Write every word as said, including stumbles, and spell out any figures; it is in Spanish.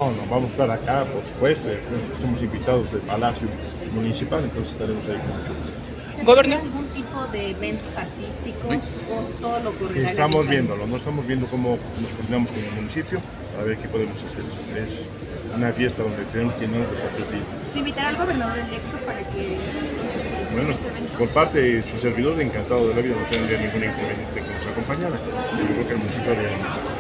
No, no, vamos a estar acá, por supuesto, eh, somos invitados del Palacio Municipal, entonces estaremos ahí con mucho gusto. ¿Se Gobernador. espera algún tipo de eventos artísticos Sí. o todo lo Que ocurrirá en el estamos ayuntamiento? viéndolo, no estamos viendo cómo nos coordinamos con el municipio para ver qué podemos hacer. Es una fiesta donde tenemos que irnos de patriotismo. ¿Se invitará al gobernador electo para que... Bueno, por parte de su servidor, encantado de la vida, no tendría ningún inconveniente que nos acompañara. Yo creo que el municipio de